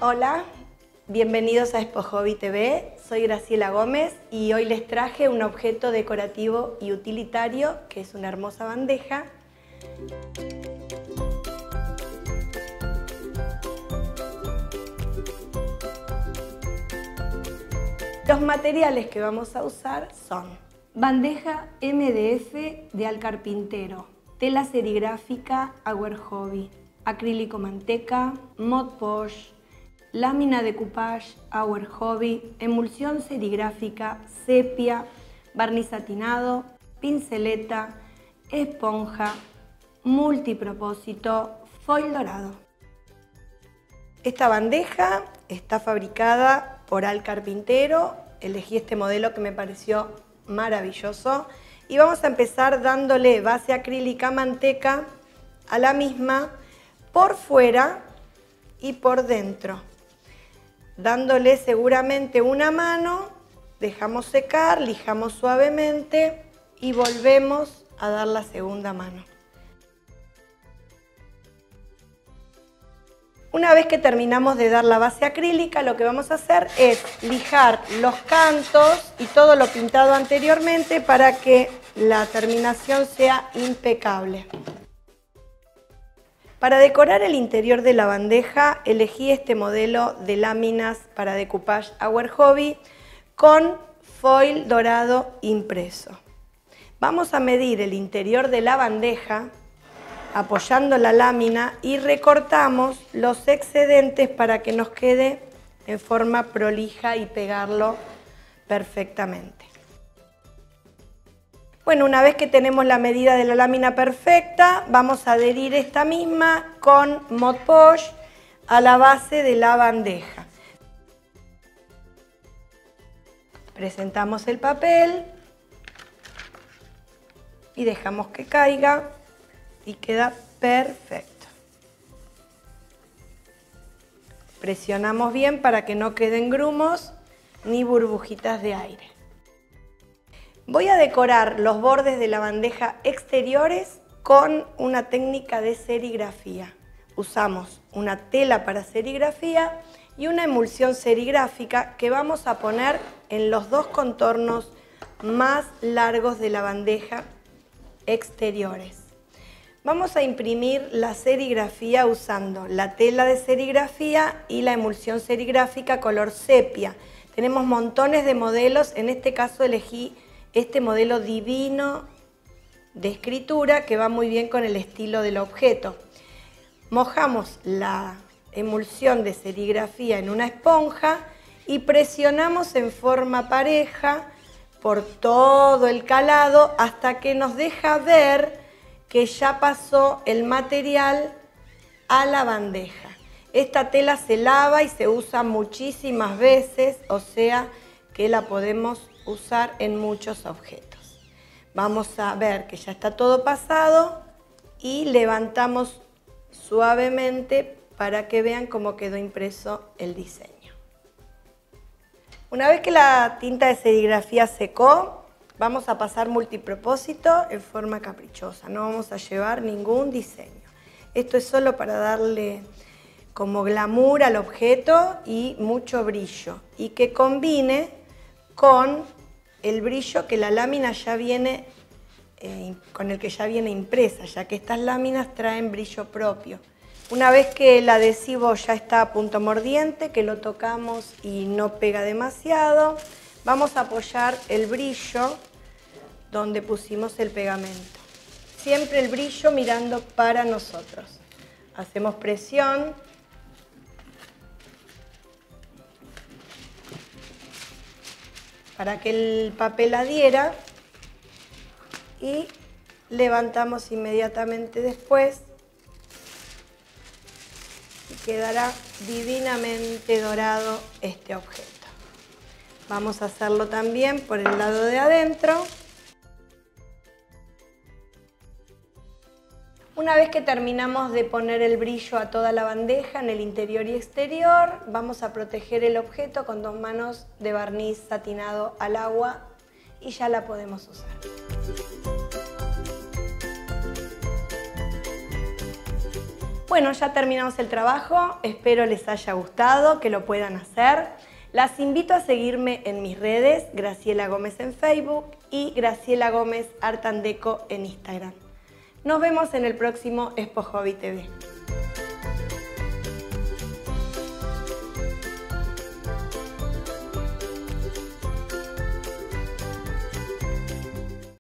Hola, bienvenidos a Expo Hobby TV, soy Graciela Gómez y hoy les traje un objeto decorativo y utilitario que es una hermosa bandeja. Los materiales que vamos a usar son bandeja MDF de Al Carpintero, tela serigráfica Our Hobby, acrílico manteca, Mod Podge, lámina decoupage Our Hobby, emulsión serigráfica, sepia, barniz satinado, pinceleta, esponja, multipropósito, foil dorado. Esta bandeja está fabricada por Al Carpintero, elegí este modelo que me pareció maravilloso y vamos a empezar dándole base acrílica manteca a la misma por fuera y por dentro. Dándole seguramente una mano, dejamos secar, lijamos suavemente y volvemos a dar la segunda mano. Una vez que terminamos de dar la base acrílica, lo que vamos a hacer es lijar los cantos y todo lo pintado anteriormente para que la terminación sea impecable. Para decorar el interior de la bandeja elegí este modelo de láminas para decoupage Our Hobby con foil dorado impreso. Vamos a medir el interior de la bandeja apoyando la lámina y recortamos los excedentes para que nos quede en forma prolija y pegarlo perfectamente. Bueno, una vez que tenemos la medida de la lámina perfecta, vamos a adherir esta misma con Mod Podge a la base de la bandeja. Presentamos el papel y dejamos que caiga y queda perfecto. Presionamos bien para que no queden grumos ni burbujitas de aire. Voy a decorar los bordes de la bandeja exteriores con una técnica de serigrafía. Usamos una tela para serigrafía y una emulsión serigráfica que vamos a poner en los dos contornos más largos de la bandeja exteriores. Vamos a imprimir la serigrafía usando la tela de serigrafía y la emulsión serigráfica color sepia. Tenemos montones de modelos, en este caso elegí este modelo divino de escritura que va muy bien con el estilo del objeto. Mojamos la emulsión de serigrafía en una esponja y presionamos en forma pareja por todo el calado hasta que nos deja ver que ya pasó el material a la bandeja. Esta tela se lava y se usa muchísimas veces, o sea que la podemos usar en muchos objetos. Vamos a ver que ya está todo pasado y levantamos suavemente para que vean cómo quedó impreso el diseño. Una vez que la tinta de serigrafía secó, vamos a pasar multipropósito en forma caprichosa, no vamos a llevar ningún diseño. Esto es solo para darle como glamour al objeto y mucho brillo y que combine con el brillo que la lámina ya viene, con el que ya viene impresa, ya que estas láminas traen brillo propio. Una vez que el adhesivo ya está a punto mordiente, que lo tocamos y no pega demasiado, vamos a apoyar el brillo donde pusimos el pegamento. Siempre el brillo mirando para nosotros. Hacemos presión. Para que el papel adhiera y levantamos inmediatamente después y quedará divinamente dorado este objeto. Vamos a hacerlo también por el lado de adentro. Una vez que terminamos de poner el brillo a toda la bandeja en el interior y exterior, vamos a proteger el objeto con 2 manos de barniz satinado al agua y ya la podemos usar. Bueno, ya terminamos el trabajo, espero les haya gustado, que lo puedan hacer. Las invito a seguirme en mis redes, Graciela Gómez en Facebook y Graciela Gómez Art and Deco en Instagram. Nos vemos en el próximo Expo Hobby TV.